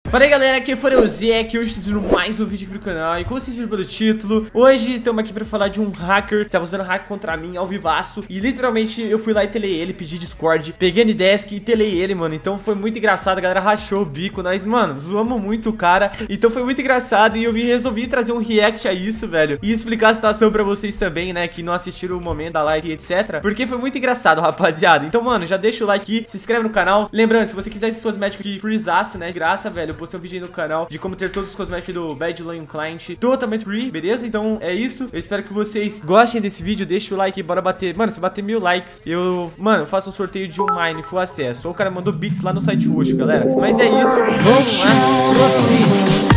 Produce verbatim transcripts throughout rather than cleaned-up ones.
Fala aí galera, aqui foi o Zé, que hoje vocês viram mais um vídeo aqui no canal. E como vocês viram pelo título, hoje estamos aqui pra falar de um hacker que tava usando hack contra mim ao vivaço. E literalmente eu fui lá e telei ele, pedi Discord, peguei a Desk e telei ele, mano. Então foi muito engraçado, a galera rachou o bico. Nós, mano, zoamos muito o cara. Então foi muito engraçado e eu vi, resolvi trazer um react a isso, velho. E explicar a situação pra vocês também, né, que não assistiram o momento da live, etcétera. Porque foi muito engraçado, rapaziada. Então, mano, já deixa o like aqui, se inscreve no canal. Lembrando, se você quiser esses cosméticos de freezaço, né, de graça, velho, eu postei um vídeo aí no canal de como ter todos os cosméticos do Bad Lion Client totalmente free, beleza? Então é isso, eu espero que vocês gostem desse vídeo, deixa o like, bora bater, mano, se bater mil likes, eu, mano, eu faço um sorteio de um Mine full acesso, ou o cara mandou bits lá no site roxo, galera. Mas é isso, vamos lá pro outro vídeo.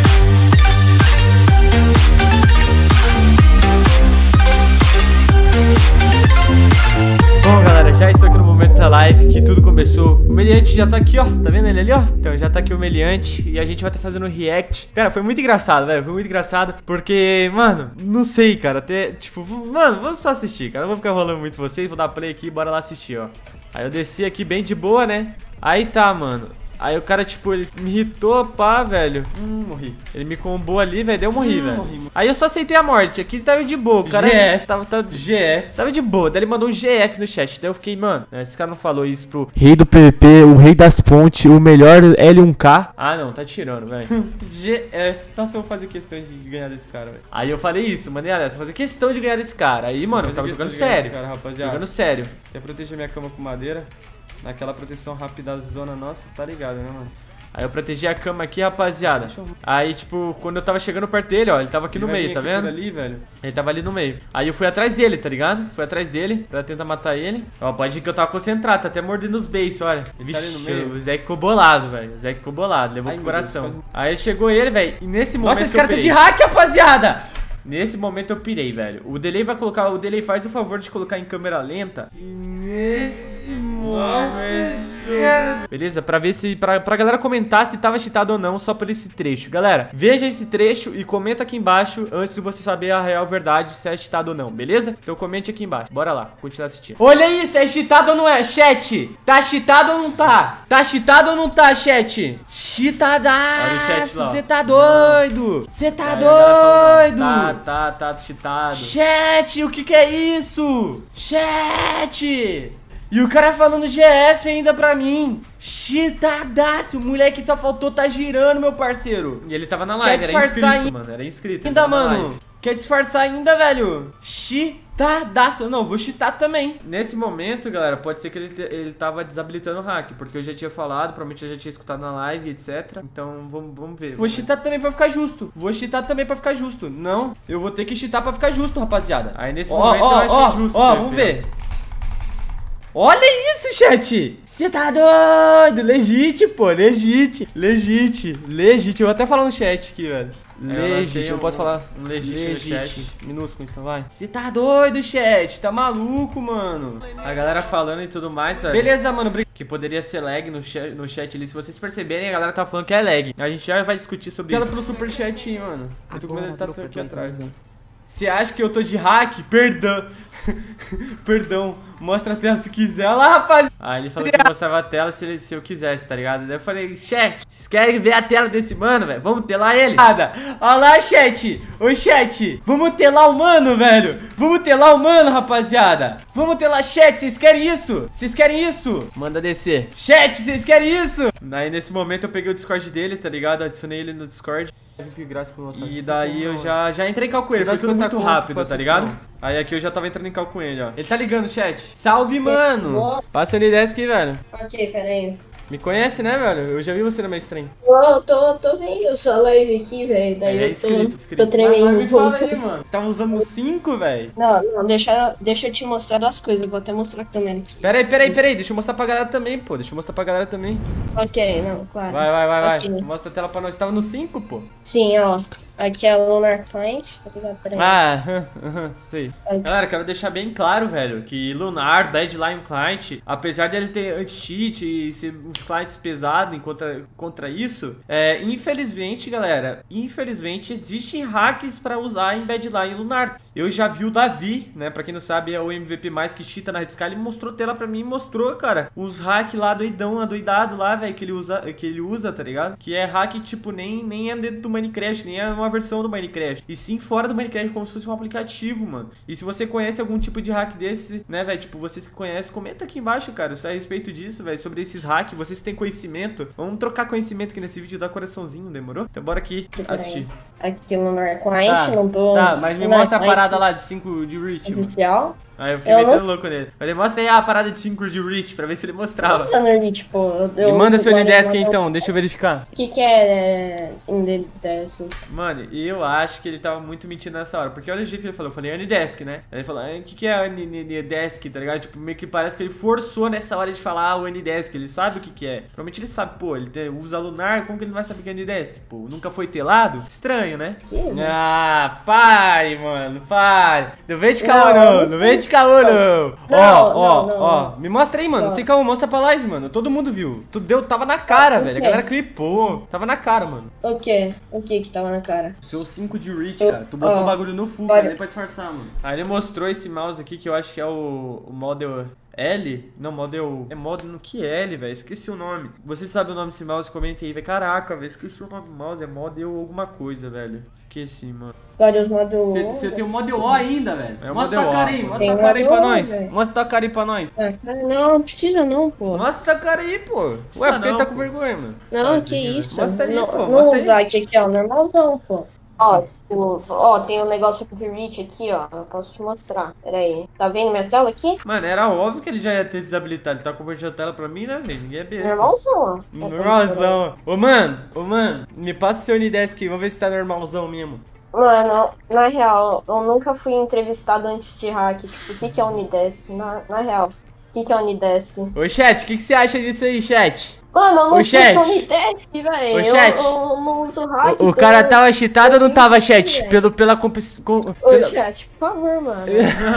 Bom, galera, já estou aqui no momento da live que tudo começou. O meliante já tá aqui, ó. Tá vendo ele ali, ó? Então já tá aqui o meliante e a gente vai estar tá fazendo um react. Cara, foi muito engraçado, velho. Foi muito engraçado porque, mano, não sei, cara. Até, tipo, mano, vamos só assistir, cara. Eu vou ficar rolando muito vocês. Vou dar play aqui e bora lá assistir, ó. Aí eu desci aqui bem de boa, né? Aí tá, mano. Aí o cara, tipo, ele me irritou, pá, velho. Hum, morri. Ele me combou ali, velho. Daí eu morri, hum, velho. Morri. Aí eu só aceitei a morte. Aqui tava de boa. O cara. G F. Tava, tava, G F. Tava de boa. Daí ele mandou um G F no chat. Daí eu fiquei, mano, esse cara não falou isso pro rei do P V P, o rei das pontes, o melhor L um K. Ah, não, tá tirando, velho. G F. Nossa, eu vou fazer questão de ganhar desse cara, velho. Aí eu falei isso, mandei alerta. Vou fazer questão de ganhar desse cara. Aí, mano, eu tava jogando sério. Cara, rapaziada. Jogando sério. Quer proteger minha cama com madeira? Naquela proteção rápida da zona nossa, tá ligado, né, mano? Aí eu protegi a cama aqui, rapaziada. Aí, tipo, quando eu tava chegando perto dele, ó, ele tava aqui ele no meio, tá vendo? Ali, velho. Ele tava ali no meio. Aí eu fui atrás dele, tá ligado? Fui atrás dele pra tentar matar ele. Ó, pode ver que eu tava concentrado, tá até mordendo os beiços, olha. Vixe, o Zé ficou bolado, velho. O Zé ficou bolado, levou Ai, pro coração. Deus, Aí chegou ele, velho. E nesse momento. Nossa, esse cara tá de hack, rapaziada! Nesse momento eu pirei, velho. O delay vai colocar. O delay faz o favor de colocar em câmera lenta. E nesse momento. Beleza? Pra ver se. Pra, pra galera comentar se tava cheatado ou não, só por esse trecho. Galera, veja esse trecho e comenta aqui embaixo antes de você saber a real verdade se é cheatado ou não, beleza? Então comente aqui embaixo. Bora lá, continuar assistindo. Olha isso, é cheatado ou não é? Chat! Tá cheatado ou não tá? Tá cheatado ou não tá, chat? Cheatadaço! Olha o chat lá. Você tá doido! Você tá doido! Tá, tá, tá cheatado. Chat, o que que é isso? Chat! E o cara falando G F ainda pra mim. Cheatadaço. O moleque só faltou tá girando, meu parceiro. E ele tava na live, era inscrito, ainda, mano. Era inscrito. Ainda, mano. Quer disfarçar ainda, velho? Cheatadaço. Não, vou cheatar também. Nesse momento, galera, pode ser que ele, ele tava desabilitando o hack. Porque eu já tinha falado, provavelmente eu já tinha escutado na live, etcétera. Então, vamos, vamos ver. Vou cheatar também pra ficar justo. Vou cheatar também pra ficar justo. Não, eu vou ter que cheatar pra ficar justo, rapaziada. Aí nesse oh, momento oh, eu achei oh, justo. Ó, oh, vamos ver. Olha isso, chat! Você tá doido? Legit, pô, legit. Legit, legit. Eu vou até falar no chat aqui, velho. Legit, eu, eu posso falar um legit, legit no chat. Minúsculo, então vai. Você tá doido, chat? Tá maluco, mano? A galera falando e tudo mais, velho. Beleza, mano. Que poderia ser lag no chat, no chat ali. Se vocês perceberem, a galera tá falando que é lag. A gente já vai discutir sobre isso. Fala pelo superchat, mano. Eu tô com medo de estar aqui atrás, mano. Você acha que eu tô de hack? Perdão. Perdão. Mostra a tela se quiser. Olha lá, rapaz. Ah, ele falou que mostrava a tela se, ele, se eu quisesse, tá ligado? Daí eu falei, chat, vocês querem ver a tela desse mano, velho? Vamos telar ele? Nada. Olha lá, chat. Oi, chat. Vamos telar o mano, velho. Vamos telar o mano, rapaziada. Vamos telar, chat. Vocês querem isso? Vocês querem isso? Manda descer. Chat, vocês querem isso? Aí, nesse momento, eu peguei o Discord dele, tá ligado? Adicionei ele no Discord. E daí eu já, já entrei em cal com ele, foi muito rápido, tá ligado? Aí aqui eu já tava entrando em cal com ele, ó. Ele tá ligando, chat. Salve, mano! Passa o N dez aqui, velho. Ok, pera aí. Me conhece, né, velho? Eu já vi você na minha stream. Eu tô, tô vendo sua live aqui, velho. Daí é, eu tô, inscrito, inscrito. tô tremendo um pouco. Aí, mano. Você tava usando cinco, velho? Não, não, deixa, deixa eu te mostrar duas coisas. Eu vou até mostrar a câmera aqui. Pera aí, pera aí, pera aí. Deixa eu mostrar pra galera também, pô. Deixa eu mostrar pra galera também. Ok, não, claro. Vai, vai, vai, okay. vai. Mostra a tela pra nós. Você tava no cinco, pô? Sim, ó. Aqui é o Lunar Client, tá ligado? Peraí. Ah, uh, uh, sei. Aqui. Galera, quero deixar bem claro, velho, que Lunar, Bad Lion Client, apesar dele ter anti-cheat e ser uns clients pesados contra, contra isso, é, infelizmente, galera, infelizmente existem hacks pra usar em Bad Lion e Lunar. Eu já vi o Davi, né? Pra quem não sabe, é o M V P mais que cheata na Red Sky. Ele mostrou tela pra mim e mostrou, cara, os hack lá doidão, adoidado lá, velho, que ele usa, que ele usa, tá ligado? Que é hack, tipo, nem, nem é dentro do Minecraft, nem é uma versão do Minecraft. E sim fora do Minecraft, como se fosse um aplicativo, mano. E se você conhece algum tipo de hack desse, né, velho? Tipo, vocês que conhecem, comenta aqui embaixo, cara, a respeito disso, velho, sobre esses hacks. Vocês têm conhecimento. Vamos trocar conhecimento aqui nesse vídeo, dar coraçãozinho, demorou? Então bora aqui assistir. Aqui no meu client, tá, não tô... Tá, mas me mostra a parada lá de cinco de reach, Oficial? Aí eu fiquei eu metendo não... louco nele. Ele mostra aí a parada de cinco de reach, pra ver se ele mostrava. Não precisa reach, pô. Me manda seu Nidesk então, deixa eu verificar. O que que é Nidesk? Mano, eu acho que ele tava muito mentindo nessa hora. Porque olha o jeito que ele falou, eu falei Anidesk, né? Aí ele falou, o que que é Anidesk, tá ligado? Tipo, meio que parece que ele forçou nessa hora de falar o Anidesk. Ele sabe o que que é. Provavelmente ele sabe, pô, ele tem, usa lunar, como que ele não vai saber que é Anidesk? Pô, nunca foi telado? Estranho, né? Que? Ah, pare, mano, pare. Não vem de caô não, não, não vem de caô não. Não, ó, ó, não, não, ó, não. me mostra aí, mano. Não sei como, mostra pra live, mano. Todo mundo viu. Tu deu, tava na cara, Ah, velho. A okay. galera clipou. Tava na cara, mano. O que? O que que tava na cara? Seu cinco de reach, Eu, cara. Tu botou o ó, bagulho no full, olha. cara, nem pra disfarçar, mano. Aí ele mostrou esse mouse aqui que eu acho que é o, o Model L? Não, Model... É Model no que L, velho? Esqueci o nome. Você sabe o nome desse mouse? Comenta aí, velho. Caraca, velho. Esqueci o nome do mouse. É Model alguma coisa, velho. Esqueci, mano. Olha os modos... Você tem o Model O ainda, velho. É o Mostra Model tua cara O. aí, Mostra Tem tua cara aí pra Model O, nós. velho. Mostra tua cara aí pra nós. Ah, não, não precisa não, pô. Mostra tua cara aí, pô. Ué, Precisa porque ele não, tá pô. com vergonha, mano. Não, Tadinho, que isso. velho. Mostra aí, não, pô. não Mostra aí. usar aqui, aqui, ó. Normalzão, pô. Ó, tipo, ó, tem um negócio de reach aqui, ó. Eu posso te mostrar. Pera aí. Tá vendo minha tela aqui? Mano, era óbvio que ele já ia ter desabilitado. Ele tá compartilhando a tela pra mim, né, velho? Ninguém é besta. Normalzão, ó. Normalzão. Ô, mano, ô, mano, me passa seu Nidesk aí, vamos ver se tá normalzão mesmo. Mano, na real, eu nunca fui entrevistado antes de hack. Tipo, o que que é Unidesk? Na, na real, o que que é Unidesk? Ô, chat, o que, que você acha disso aí, chat? Mano, eu não Ô, sei o que é chat. Unidesk, velho. Ô, Eu, chat. eu não uso hack. O, o então cara eu- tava cheatado ou não tava, chat? velho. Pelo, pela competição... Com, Ô, pela... chat, por favor, mano.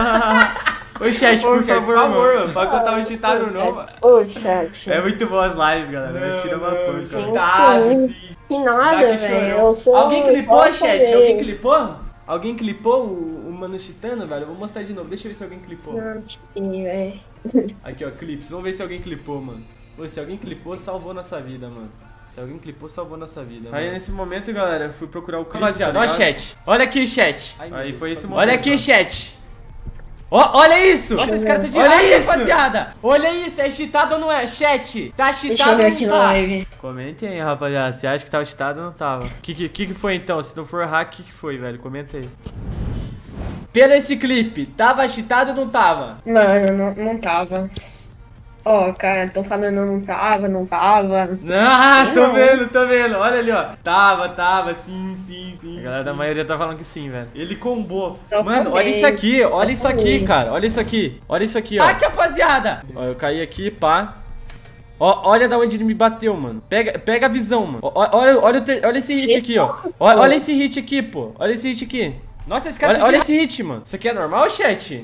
Ô, chat, por, Por favor, favor, mano. Fala que eu tava cheatado ou não, mano. Ô, chat. É muito boa as lives, galera. Nós tiramos uma panca. Gente, Coitado, sim. Que Já nada, que velho. chorou. Eu sou. Alguém clipou, eu chat? falei. Alguém clipou? Alguém clipou o, o mano cheatando, velho? Eu vou mostrar de novo. Deixa eu ver se alguém clipou. Não, sim, velho. Aqui, ó, clips. Vamos ver se alguém clipou, mano. Pô, se alguém clipou, salvou nossa vida, mano. Se alguém clipou, salvou nossa vida. Aí, mano. Nesse momento, galera, eu fui procurar o clipe. Rapaziada, tá ó, chat. Olha aqui, chat. Ai, Aí Deus, foi tá esse bom. momento. Olha aqui, chat. Ó, olha isso! Nossa, esse cara tá de Olha hack, isso, rapaziada. rapaziada! Olha isso, é cheatado ou não é? Chat, tá Deixa eu cheatado ver ou aqui não na tá? live. Comentem aí, rapaziada. Você acha que tava cheatado ou não tava? O que, que, que foi então? Se não for hack, o que, que foi, velho? Comenta aí. Pelo esse clipe, tava cheatado ou não tava? Mano, não, não tava. Ó, cara, tô falando não tava, não tava. Ah, Sim, tô não. vendo, tô vendo. Olha ali, ó. Tava, tava, sim, sim, sim. A galera da maioria tá falando que sim, velho. Ele combou. Só Mano, falei. olha isso aqui, olha isso aqui, falei. cara. Olha isso aqui. Olha isso aqui, ó. Hack, rapaziada. Ó, eu caí aqui, pá. Ó, olha da onde ele me bateu, mano. Pega, pega a visão, mano. Ó, olha, olha, o ter- olha esse hit aqui, ó. Ó, olha esse hit aqui, pô. Olha esse hit aqui. Nossa, esse cara Olha, tá de olha hack. esse hit, mano. Isso aqui é normal, chat?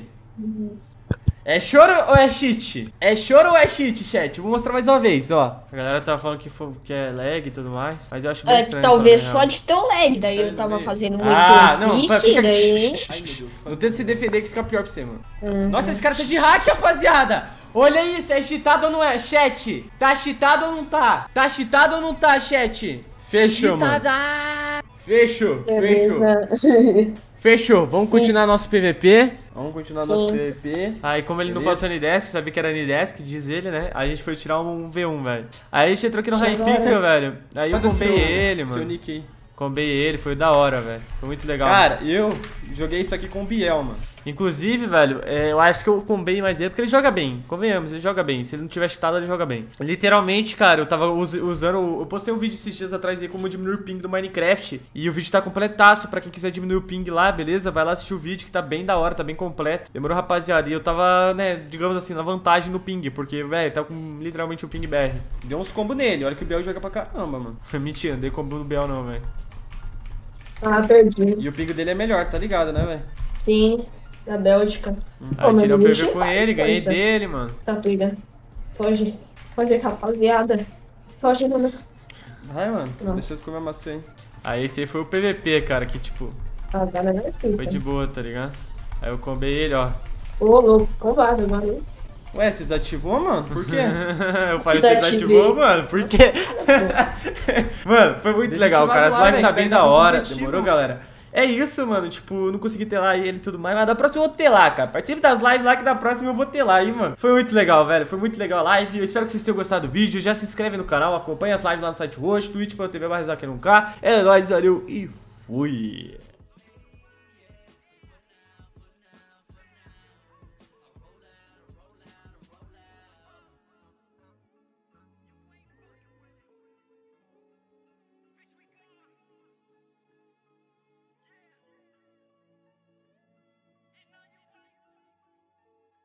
É choro ou é cheat? É choro ou é cheat, chat? Vou mostrar mais uma vez, ó. A galera tava falando que, foi, que é lag e tudo mais. Mas eu acho bem É, estranho. talvez falar a real. pode ter o lag, daí eu tava fazendo muito Ah, não, clique, fica... daí... Ai, meu Deus. Não tenta se defender que fica pior pra você, mano. Nossa, esse cara tá de hack, rapaziada. Olha isso, é cheatado ou não é? Chat, tá cheatado ou não tá? Tá cheatado ou não tá, chat? Fechou, mano. Fechou, fechou. Beleza. Fechou, vamos continuar nosso P V P. Vamos continuar Sim. nosso P V P. Aí, como ele não Beleza. passou Nidesk, sabia que era Nidesk, diz ele, né? Aí a gente foi tirar um V um, velho. Aí a gente entrou aqui no Chegou, Hypixel, velho. Aí eu Manda combei seu- ele, seu mano. nick aí. Combei ele, foi da hora, velho. Foi muito legal. Cara, eu joguei isso aqui com o Biel, mano. Inclusive, velho, é, eu acho que eu combei mais ele, porque ele joga bem. Convenhamos, ele joga bem. Se ele não tiver cheatado, ele joga bem. Literalmente, cara, eu tava us- usando... Eu postei um vídeo esses dias atrás aí como diminuir o ping do Minecraft. E o vídeo tá completaço pra quem quiser diminuir o ping lá, beleza? Vai lá assistir o vídeo que tá bem da hora, tá bem completo. Demorou, rapaziada. E eu tava, né, digamos assim, na vantagem no ping. Porque, velho, tá com literalmente um ping B R. Deu uns combos nele. Olha que o Biel joga pra caramba, mano. Mentira, não dei combo no Bel não, velho. Ah, perdi. E o ping dele é melhor, tá ligado, né, velho? Sim, da Bélgica. Pô, Aí mas tirei o me P V deixa com em ele, paz, ganhei poxa. dele, mano. Tá, briga. Foge. Foge, rapaziada. Foge, mano. Vai, mano. Não. Deixa eu comer a maçã aí. Aí esse aí foi o P V P, cara, que tipo, Ah, tá, mas não é assim, foi tá? de boa, tá ligado? Aí eu combei ele, ó. Ô, louco, combado, valeu. Ué, você desativou, mano? Por quê? Eu falei que você Desativei. desativou, mano. Por quê? Mano, foi muito Deixa legal, eu te cara. As magoar, lives tá velho, bem daí tá da hora. competitivo. Demorou, galera? É isso, mano. Tipo, não consegui ter lá ele e tudo mais. Mas da próxima eu vou ter lá, cara. Participe das lives lá que da próxima eu vou ter lá aí, mano. Foi muito legal, velho. Foi muito legal a live. Eu espero que vocês tenham gostado do vídeo. Já se inscreve no canal, acompanha as lives lá no site roxo, twitch ponto tv barra Isaac N K. É nóis, valeu e fui.